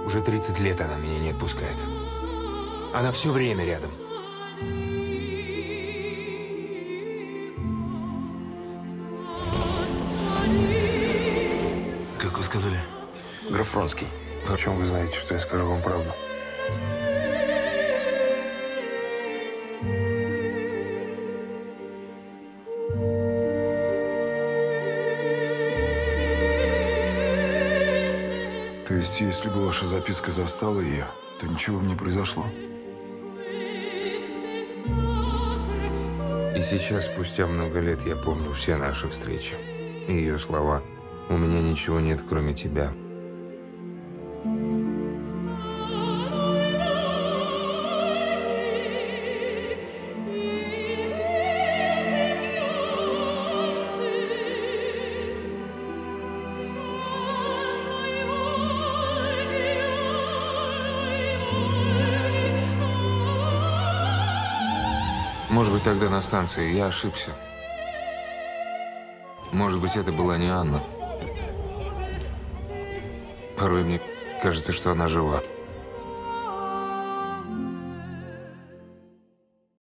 Уже 30 лет она меня не отпускает. Она все время рядом. Как вы сказали? Граф Вронский, о чем вы знаете, что я скажу вам правду? То есть, если бы ваша записка застала ее, то ничего бы не произошло? И сейчас, спустя много лет, я помню все наши встречи. И ее слова. У меня ничего нет, кроме тебя. Может быть, тогда на станции я ошибся. Может быть, это была не Анна. Порой мне кажется, что она жива.